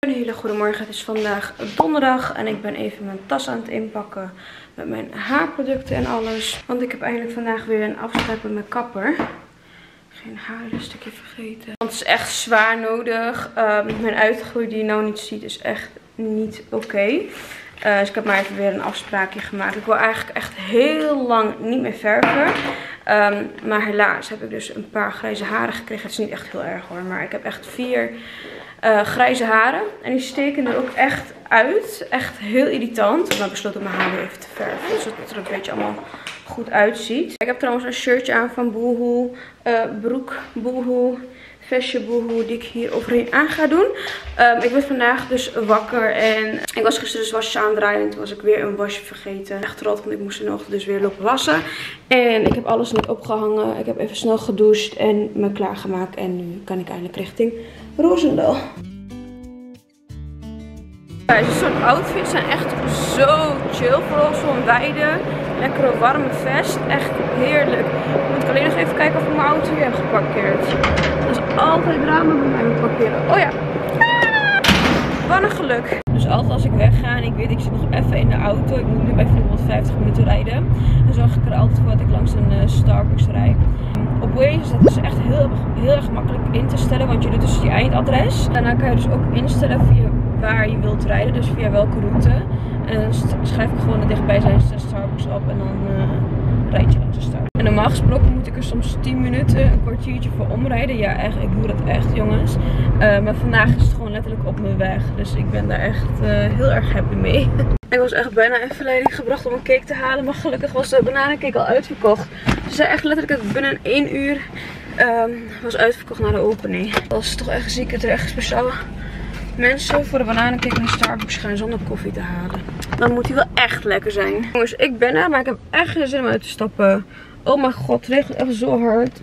Een hele goede morgen. Het is vandaag donderdag en ik ben even mijn tas aan het inpakken met mijn haarproducten en alles. Want ik heb eigenlijk vandaag weer een afspraak met mijn kapper. Geen haarstukje vergeten. Want het is echt zwaar nodig. Mijn uitgroei die je nou niet ziet is echt niet oké. Dus ik heb maar even weer een afspraakje gemaakt. Ik wil eigenlijk echt heel lang niet meer verven. Maar helaas heb ik dus een paar grijze haren gekregen. Het is niet echt heel erg hoor. Maar ik heb echt 4 grijze haren. En die steken er ook echt uit. Echt heel irritant. Ik heb besloten mijn haar weer even te verven. Zodat het er een beetje allemaal goed uitziet. Ik heb trouwens een shirtje aan van Boohoo. Broek Boohoo. Vestje Boohoo die ik hier overheen aan ga doen. Ik werd vandaag dus wakker en ik was gisteren dus wasjes aan het draaien en toen was ik weer een wasje vergeten. Echt rot, want ik moest er nog dus weer lopen wassen. En ik heb alles net opgehangen. Ik heb even snel gedoucht en me klaargemaakt en nu kan ik eindelijk richting Roosendaal. Deze soort outfits zijn echt zo chill. Vooral zo'n wijde, lekkere warme vest. Echt heerlijk. Moet ik alleen nog even kijken of ik mijn auto hier heb geparkeerd. Dat is altijd drama bij mij met parkeren. Oh ja. Wat een geluk. Dus altijd als ik wegga en ik weet ik zit nog even in de auto. Ik moet nu bijvoorbeeld 50 minuten rijden. Dan zorg ik er altijd voor dat ik langs een Starbucks rijd. Op Waze is dat dus echt heel erg makkelijk in te stellen. Want je doet dus je eindadres. Daarna kan je dus ook instellen via waar je wilt rijden. Dus via welke route. En dan schrijf ik gewoon de dichtbijzijnde Starbucks op. En dan rijd je langs de Starbucks. En normaal gesproken moet ik er soms 10 minuten, een kwartiertje voor omrijden. Ja, echt, ik doe dat echt jongens. Maar vandaag is het gewoon letterlijk op mijn weg. Dus ik ben daar echt heel erg happy mee. Ik was echt bijna in verleiding gebracht om een cake te halen. Maar gelukkig was de bananencake al uitverkocht. Ze zei echt letterlijk dat binnen 1 uur was uitverkocht naar de opening. Dat was toch echt ziek dat er echt speciaal mensen voor de bananencake naar Starbucks gaan zonder koffie te halen. Dan moet hij wel echt lekker zijn. Jongens, ik ben er, maar ik heb echt geen zin om uit te stappen. Oh mijn god, het regent echt zo hard.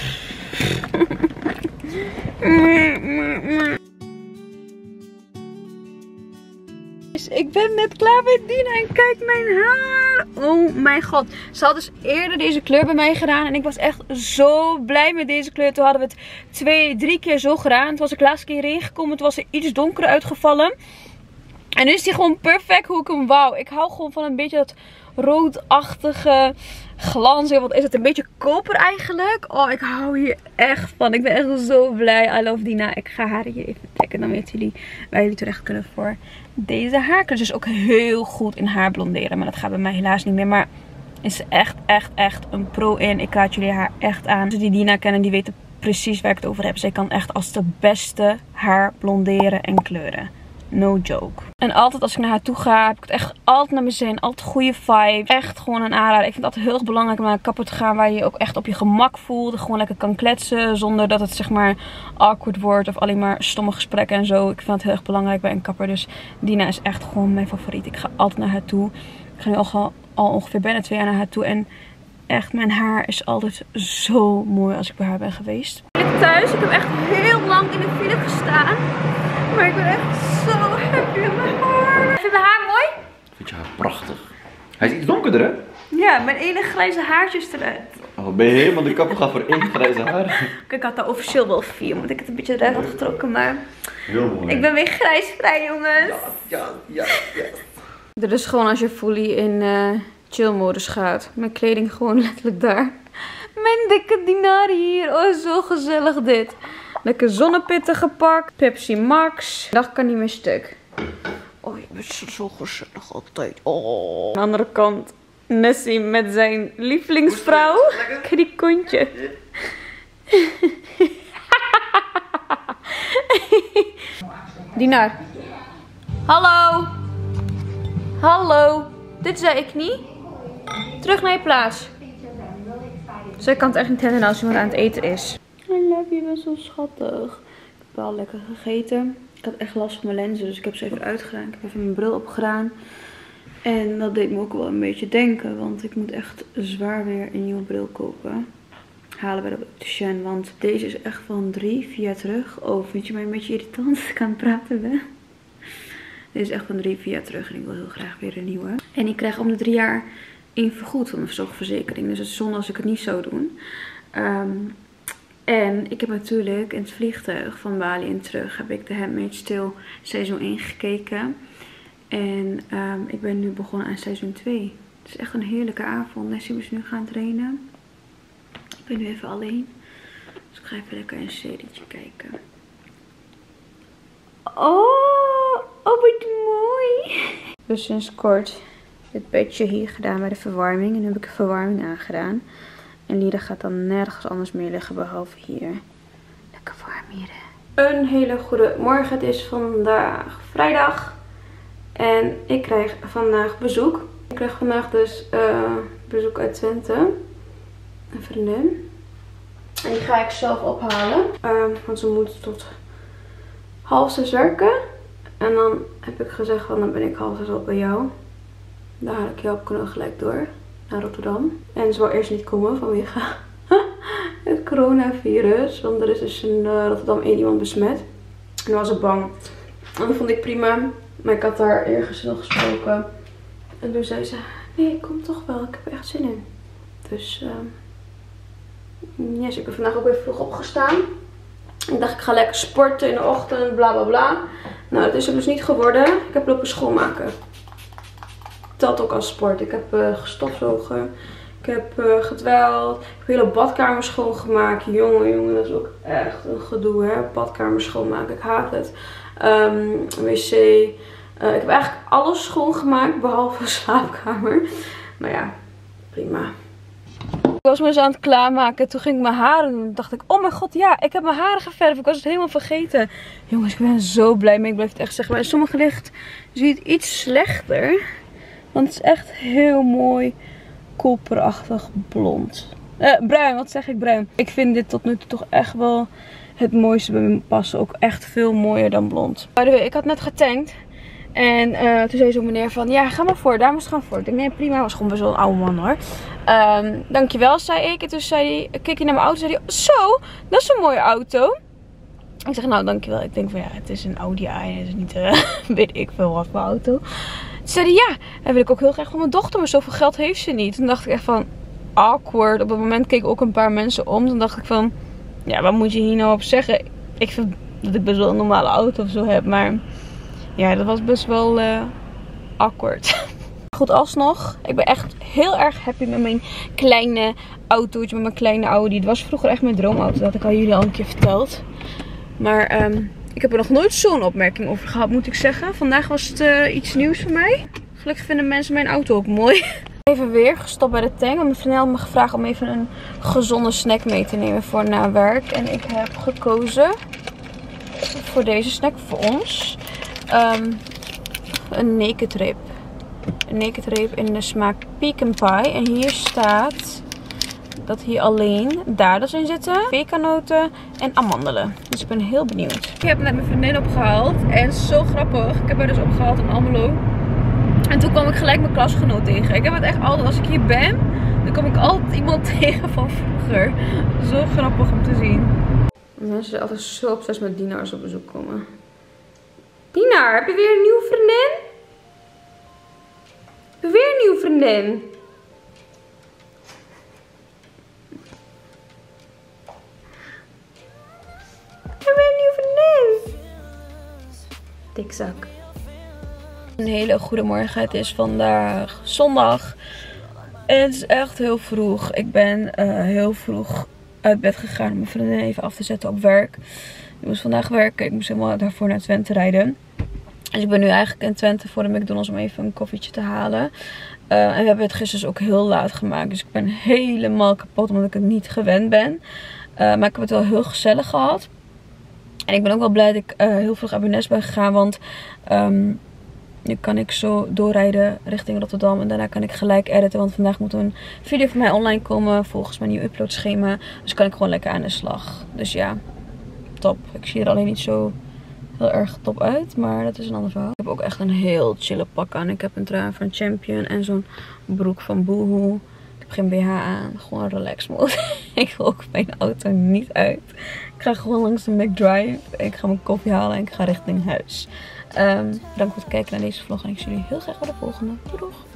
Ik ben net klaar met Dina en kijk mijn haar. Oh mijn god. Ze had dus eerder deze kleur bij mij gedaan. En ik was echt zo blij met deze kleur. Toen hadden we het 2-3 keer zo gedaan. Toen was ik de laatste keer hierheen gekomen. Toen was er iets donkerder uitgevallen. En nu is die gewoon perfect hoe ik hem wou. Ik hou gewoon van een beetje dat roodachtige glans. Wat is het? Een beetje koper eigenlijk. Oh, ik hou hier echt van. Ik ben echt zo blij. I love Dina. Ik ga haar hier even trekken. Dan weten jullie waar jullie terecht kunnen voor deze haarkleur. Dus ook heel goed in haar blonderen. Maar dat gaat bij mij helaas niet meer. Maar is echt een pro in. Ik raad jullie haar echt aan. Als die Dina kennen, die weten precies waar ik het over heb. Zij kan echt als de beste haar blonderen en kleuren. No joke. En altijd als ik naar haar toe ga, heb ik het echt altijd naar mijn zin. Altijd goede vibes. Echt gewoon een aanrader. Ik vind het altijd heel erg belangrijk om naar een kapper te gaan waar je je ook echt op je gemak voelt. Gewoon lekker kan kletsen. Zonder dat het zeg maar awkward wordt. Of alleen maar stomme gesprekken en zo. Ik vind het heel erg belangrijk bij een kapper. Dus Dina is echt gewoon mijn favoriet. Ik ga altijd naar haar toe. Ik ga nu al ongeveer bijna 2 jaar naar haar toe. En echt, mijn haar is altijd zo mooi als ik bij haar ben geweest. Ik ben thuis. Ik heb echt heel lang in de file gestaan. Maar ik ben echt zo happy met mijn haar. Vind je mijn haar mooi? Ik vind je haar prachtig. Hij is iets donkerder, hè? Ja, mijn ene grijze haartjes eruit. Oh, ben je helemaal de kapper gaan voor 1 grijze haar? Ik had daar officieel wel 4, omdat ik het een beetje eruit had getrokken. Maar heel mooi. Ik ben weer grijsvrij, jongens. Ja. Dit is gewoon als je fully in chill modus gaat. Mijn kleding gewoon letterlijk daar. Mijn dikke Dinari hier. Oh, zo gezellig dit. Lekker zonnepitten gepakt. Pepsi Max. Dag kan niet meer stuk. Oh, je bent zo gezellig altijd. Oh. Aan de andere kant. Nessie met zijn lievelingsvrouw. Kijk die kontje. Dinar. Hallo. Hallo. Dit zei ik niet. Terug naar je plaats. Zij kan het echt niet hebben als iemand aan het eten is. I love you, je bent zo schattig. Ik heb wel lekker gegeten. Ik had echt last van mijn lenzen, dus ik heb ze even uitgedaan. Ik heb even mijn bril opgedaan. En dat deed me ook wel een beetje denken, want ik moet echt zwaar weer een nieuwe bril kopen. Halen bij de opticien, want deze is echt van 3-4 jaar terug. Oh, vind je mij een beetje irritant als ik aan het praten ben? Deze is echt van 3-4 jaar terug en ik wil heel graag weer een nieuwe. En ik krijg om de 3 jaar een vergoed van mijn zorgverzekering. Dus het is zonde als ik het niet zou doen. En ik heb natuurlijk in het vliegtuig van Bali en terug heb ik The Handmaid's Tale seizoen 1 gekeken. En ik ben nu begonnen aan seizoen 2. Het is echt een heerlijke avond. Nessie is nu gaan trainen. Ik ben nu even alleen. Dus ik ga even lekker een serietje kijken. Oh, wat mooi. Dus sinds kort dit bedje hier gedaan bij de verwarming. En nu heb ik de verwarming aangedaan. En Lida gaat dan nergens anders meer liggen behalve hier. Lekker warm hier. Een hele goede morgen. Het is vandaag vrijdag. En ik krijg vandaag bezoek. Ik krijg vandaag dus bezoek uit Twente. Een vriendin. En die ga ik zelf ophalen. Want ze moet tot 5:30 werken. En dan heb ik gezegd van dan ben ik 5:30 al bij jou. Daar haal ik jou op kunnen gelijk door. Naar Rotterdam. En ze wil eerst niet komen vanwege het coronavirus. Want er is dus in Rotterdam 1 iemand besmet. En dan was ze bang. En dat vond ik prima. Maar ik had daar ergens nog gesproken. En toen zei ze, nee, ik kom toch wel. Ik heb er echt zin in. Dus yes, ik ben vandaag ook weer vroeg opgestaan. Ik dacht, ik ga lekker sporten in de ochtend, bla bla bla. Nou, dat is er dus niet geworden. Ik heb lopen schoonmaken. Dat ook als sport. Ik heb gestofzogen. Ik heb gedweld. Ik heb de hele badkamer schoongemaakt. Jongen, dat is ook echt een gedoe, hè. Badkamer schoonmaken. Ik haat het. Wc. Ik heb eigenlijk alles schoongemaakt behalve de slaapkamer. Maar ja, prima. Ik was me eens aan het klaarmaken. Toen ging ik mijn haren doen. Toen dacht ik, oh mijn god, ja, ik heb mijn haren geverfd. Ik was het helemaal vergeten. Jongens, ik ben zo blij mee. Ik blijf het echt zeggen. Maar in sommige licht zie je het iets slechter. Want het is echt heel mooi koperachtig blond. Bruin, wat zeg ik bruin? Ik vind dit tot nu toe toch echt wel het mooiste bij me passen. Ook echt veel mooier dan blond. By the way, ik had net getankt. En toen zei zo'n meneer van, ja, ga maar voor, daar moest gaan voor. Ik denk, nee, prima, was gewoon best wel een oude man hoor. Dankjewel, zei ik. En toen zei hij, keek hij naar mijn auto, zei hij, zo, dat is een mooie auto. Ik zeg, nou, dankjewel. Ik denk van, ja, het is een Audi A, het is niet, weet ik veel wat voor auto. Toen zei hij, ja, dat wil ik ook heel graag voor mijn dochter, maar zoveel geld heeft ze niet. Toen dacht ik echt van, awkward. Op dat moment keken ook een paar mensen om. Toen dacht ik van, ja, wat moet je hier nou op zeggen? Ik vind dat ik best wel een normale auto of zo heb, maar ja, dat was best wel awkward. Goed, alsnog. Ik ben echt heel erg happy met mijn kleine autootje, met mijn kleine Audi. Het was vroeger echt mijn droomauto. Dat had ik al jullie al een keer verteld. Maar ik heb er nog nooit zo'n opmerking over gehad, moet ik zeggen. Vandaag was het iets nieuws voor mij. Gelukkig vinden mensen mijn auto ook mooi. Even weer gestopt bij de tank. Want mijn vriendin had me gevraagd om even een gezonde snack mee te nemen voor na werk. En ik heb gekozen voor deze snack voor ons. Een naked rib. Een naked rib in de smaak pecan pie. En hier staat dat hier alleen dadels in zitten, pekanoten en amandelen. Dus ik ben heel benieuwd. Ik heb net mijn vriendin opgehaald. En zo grappig. Ik heb haar dus opgehaald in Almelo. En toen kwam ik gelijk mijn klasgenoot tegen. Ik heb het echt altijd, als ik hier ben, dan kom ik altijd iemand tegen van vroeger. Zo grappig om te zien. Mensen zijn altijd zo obsessief met Dina als ze op bezoek komen. Dina, heb je weer een nieuwe vriendin? Heb je weer een nieuwe vriendin? Heb je weer een nieuwe vriendin? Dikzak. Een hele goede morgen. Het is vandaag zondag. En het is echt heel vroeg. Ik ben heel vroeg uit bed gegaan om mijn vriendin even af te zetten op werk. Ik moest vandaag werken. Ik moest helemaal daarvoor naar Twente rijden. Dus ik ben nu eigenlijk in Twente voor de McDonald's om even een koffietje te halen. En we hebben het gisteren dus ook heel laat gemaakt. Dus ik ben helemaal kapot omdat ik het niet gewend ben. Maar ik heb het wel heel gezellig gehad. En ik ben ook wel blij dat ik heel vroeg uit Benes ben gegaan. Want nu kan ik zo doorrijden richting Rotterdam. En daarna kan ik gelijk editen. Want vandaag moet een video van mij online komen volgens mijn nieuwe uploadschema. Dus kan ik gewoon lekker aan de slag. Dus ja, top. Ik zie er alleen niet zo heel erg top uit. Maar dat is een ander verhaal. Ik heb ook echt een heel chille pak aan. Ik heb een trui van Champion en zo'n broek van Boohoo. Ik heb geen BH aan. Gewoon relax mode. Ik wil ook mijn auto niet uit. Ik ga gewoon langs de McDrive. Ik ga mijn koffie halen en ik ga richting huis. Bedankt voor het kijken naar deze vlog. En ik zie jullie heel graag bij de volgende. Doei doeg!